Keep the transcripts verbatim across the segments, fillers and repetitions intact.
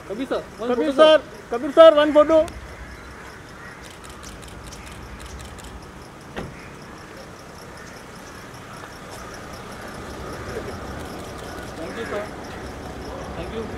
Kabir sir, Kabir sir, Kabir sir, one photo. Thank you sir, thank you.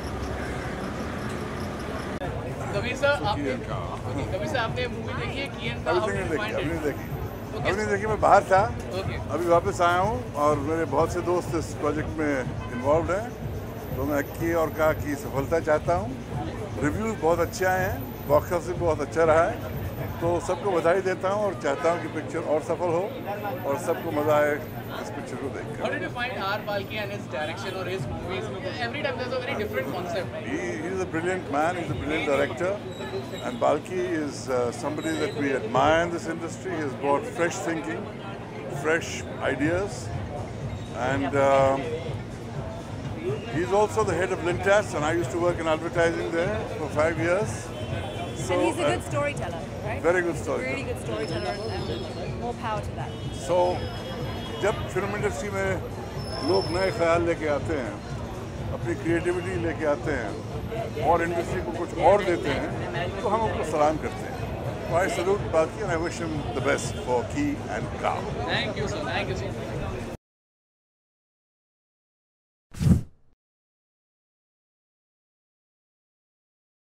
Kabir sir आपने Kabir sir आपने movie देखी है कियन का? अभी तक नहीं देखी, अभी नहीं देखी, Okay. अभी नहीं देखी। मैं बाहर था, ओके अभी वापस आया हूँ और मेरे बहुत से दोस्त इस प्रोजेक्ट में इन्वॉल्व हैं, तो मैं की और का की सफलता चाहता हूँ। रिव्यूज़ बहुत अच्छे आए हैं, बॉक्स ऑफिस बहुत अच्छा रहा है, तो सबको बधाई देता हूँ और चाहता हूँ कि पिक्चर और सफल हो और सबको मज़ा आए इस पिक्चर को देखकर। How did you find R. Balki and his direction or his movies? Every time there's a very different concept. He, he's a brilliant man, he's a brilliant director, and Balki is uh, somebody that we admire in this industry. He has brought fresh thinking, fresh ideas, and um, he's also the head of Lintas, and I used to work in advertising there for five years. So, And he's a uh, good storyteller, right? very good storyteller. Really good storyteller, and more power to that. So, जब film industry में लोग नए ख्याल लेके आते हैं, अपनी creativity लेके आते हैं और इंडस्ट्री को कुछ और देते हैं, तो हम उनको सलाम करते हैं। So I salute Balki and I wish him the best for Ki and Ka. Thank you, sir. Thank you, sir.